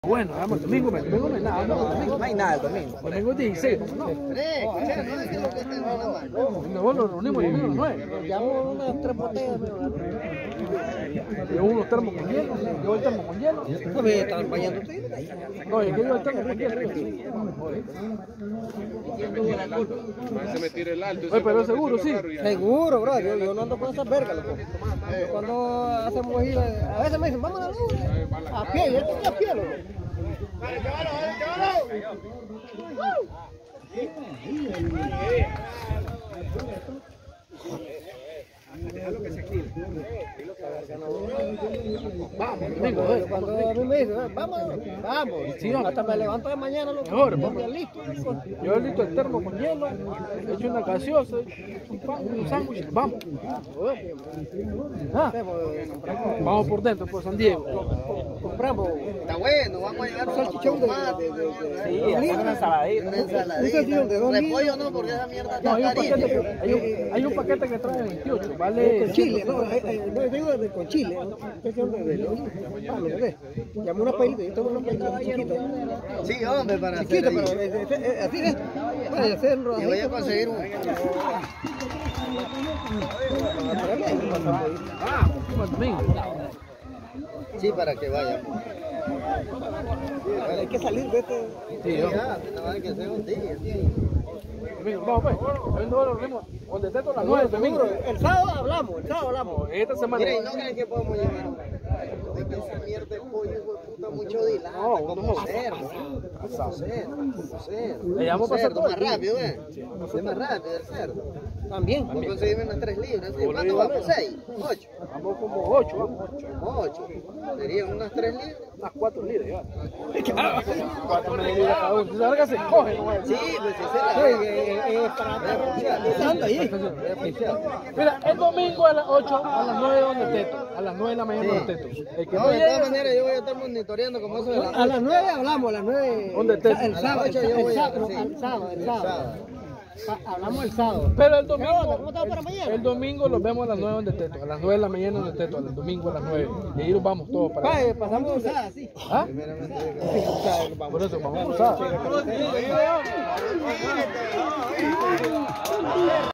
Bueno, vamos el domingo, el domingo no hay nada, no hay nada el domingo. El domingo es 16, ¿no? Nosotros nos reunimos el domingo a las 9. Llevamos unas 3 botellas, Llevo unos termos con hielo, llevo el termo con hielo. no me estaban bañando ustedes. No, yo llevo el termo con hielo. Se me tira el alto. Oye, pero es seguro, sí. Seguro, bro, yo no ando con esas vergas, loco. Cuando hacemos gira, a veces me dicen, vamos a la luz, a pie, y él tenía a pie, loco. Vamos, Cuando a mí me dicen, vamos, Sí, vamos. hasta me levanto de mañana, loco. Mejor, vamos. Ya listo. Yo listo el termo con hielo, echo una gaseosa, un pan, un sándwich, vamos. Ah, vamos por dentro, por San Diego. Compramos. Está bueno, vamos a llegar a un salchichón de tomate, Una ensaladita. una Un salchichón de 2 repollo no, porque esa mierda No, está hay un paquete, carísima. hay un paquete que trae 28, vale. Con chile, no, digo con chile. Llamé una pailita, yo tengo una pailita chiquita. Sí, hombre, para hacer Chiquita, ahí. pero así es. Para hacer un Y voy a rodadito. conseguir un... Ah, el domingo. Sí, para que vaya. Hay que salir de este. Sí, Ya, vamos. no hay que hacer un día. Domingo, vamos pues. Hoy nos reunimos donde esté todas las 9 domingo. El sábado hablamos, Esta semana. Mira, ¿y no creen que podemos llevar un... Es que esa mierda de pollo, hijo de puta, mucho dilata, No, como no. cerdo. Como cerdo. Le llamo a pasar Cerdo, todo más el día. rápido, ¿eh? Es más rápido el cerdo. También. Voy a conseguirme unas 3 libras. ¿Sí? Por ¿Cuánto ahí vamos? vamos. 6, 8. Vamos como 8, vamos. 8. Serían unas 3 libras. Unas 4 libras ya. 4 libras cada uno. Ahora que se coge, no es. Sí, pues esa Mira, el domingo a las 8, a las 9 donde Teto. A las 9 de la mañana donde Teto. El que No, no de todas llegue, maneras yo voy a estar monitoreando como eso de la A las 9 hablamos, a las 9. ¿Dónde te- El sábado, ocho yo voy a- el sí. sábado. el sábado. Hablamos el sábado. pero el domingo, ¿Cómo estamos para mañana? el domingo los vemos a las 9 donde Teto. A las 9 de la mañana donde Teto. El domingo a las 9. Y ahí nos vamos todos para allá. Vaya, pasamos usada, sí. ¿Ah? Por eso vamos a usar.